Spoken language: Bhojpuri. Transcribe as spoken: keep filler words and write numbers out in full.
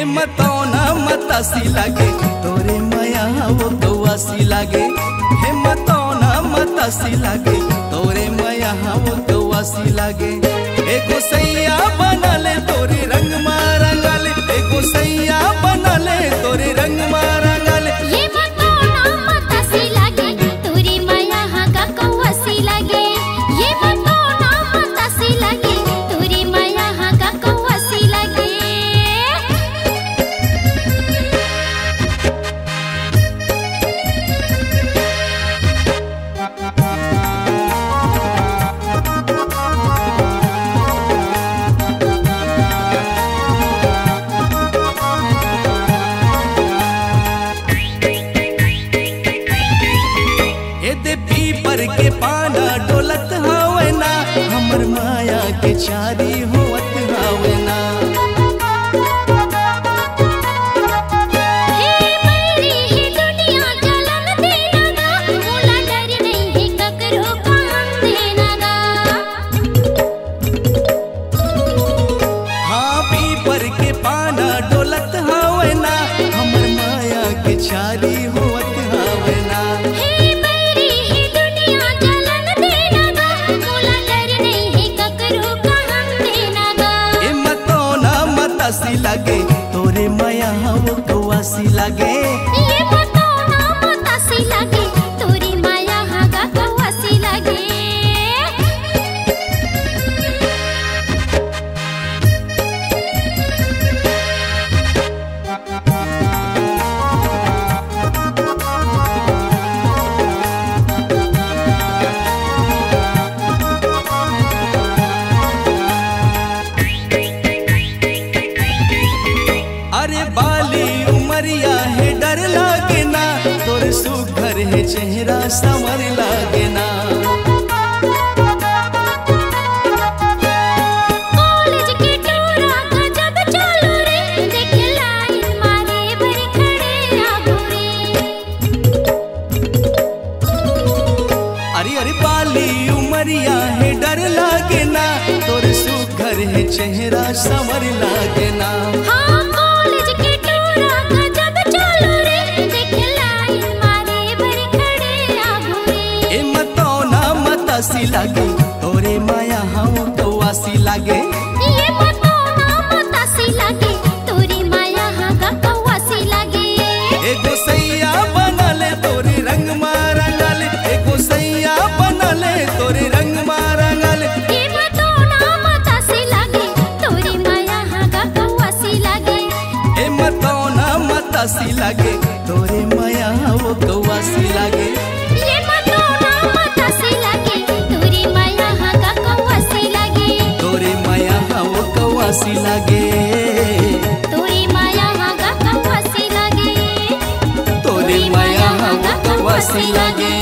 मतौना मतासी लागे तोरे माया वो कौवासी लागे। हे मतौना मतासी लागे तोरे माया वो कौवासी लागे। एगो सैया बनले तोरे रंग मारंगले, एगो सैया बनले तोरे रंग मारंगले। ये मतौना मतासी लागे तोरे माया का कौवासी लागे। ये मतौना मतासी लागे तोरे माया का कौवासी लागे। पीपर के पाना डोलत हावे ना, हमर माया के चारी होवत हावे ना। हे मेरी ही दुनिया जलन देना गा, मोला डर नहीं है ककरो काम देना गा। हाँ पीपर के पाना डोलत हावे ना, हमर माया के चारी होवत हावे ना। मतासी लागे तोरे माया वो कौवासी लागे। ये मतौना मतासी लागे तोरे माया का कौवासी लागे। अरे बाली उमरिया है डर लागे ना, तोर सुघर है चेहरा समर लागे ना। कॉलेज के टूरा का जब चालू रे, देख लाइन मारे बर खड़े आगो रे। अरे अरे बाली उमरिया है डर लागे ना, तोर सुघर है चेहरा समर लागे ना। हाँ कॉलेज के टूरा का जब चालू रे, देख लाइन मारे बर खड़े आगो रे। ए मतौना मतासी लागे तोरे माया वो कौवासी लागे। ये मतौना मतासी लागे तोरे माया का कौवासी लागे। एगो सैया बनले तोरे रंग मारंगले, एगो सैया बनले तोरे रंग मारंगले। ये मतौना मतासी लागे तोरे माया का कौवासी लागे। ए मतौना मतासी लागे तोरे माया वो कौवासी लागे। ये मतौना मतासी लागे तोरे माया का कौवासी लागे। तोरे माया वो कौवासी लागे। तोरे माया का कौवासी लागे। तोरे माया वो कौवासी लागे।